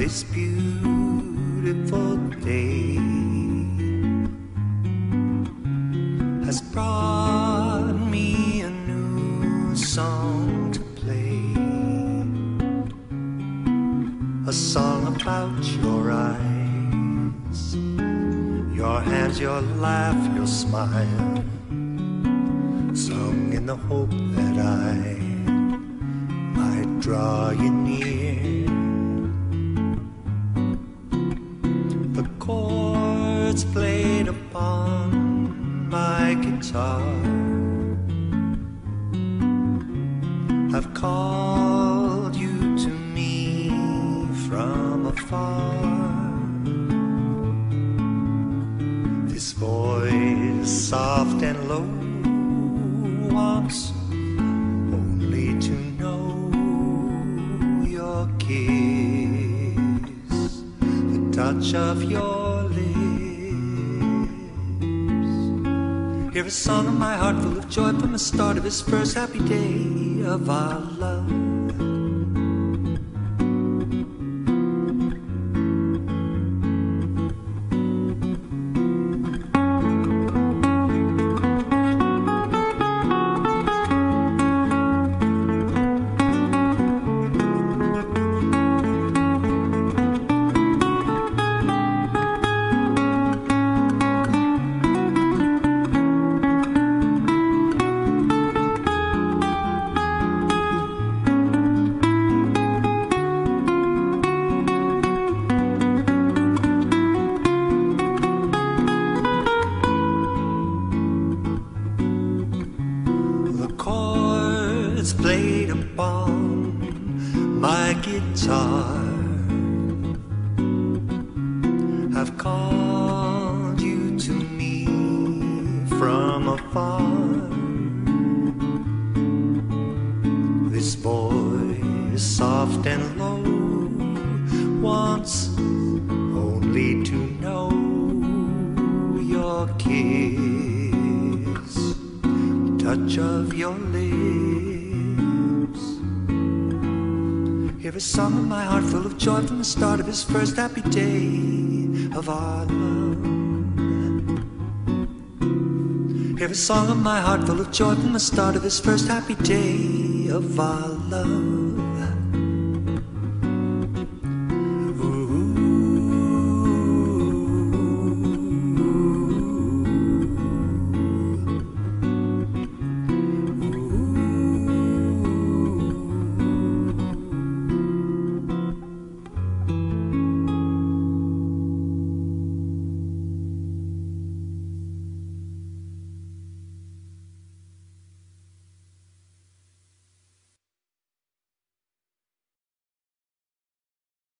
this beautiful day has brought me a new song to play, a song about your eyes, your hands, your laugh, your smile, sung in the hope that I might draw you near. The chords played upon my guitar have called you to me from afar. This voice, soft and low, wants only to know your kiss, the touch of your lips. Hear a song of my heart full of joy from the start of this first happy day of our love. Chords played upon my guitar have called you to me from afar. This voice, soft and low, wants only to know your kiss, touch of your lips. Hear a song of my heart full of joy from the start of this first happy day of our love. Hear a song of my heart full of joy from the start of this first happy day of our love.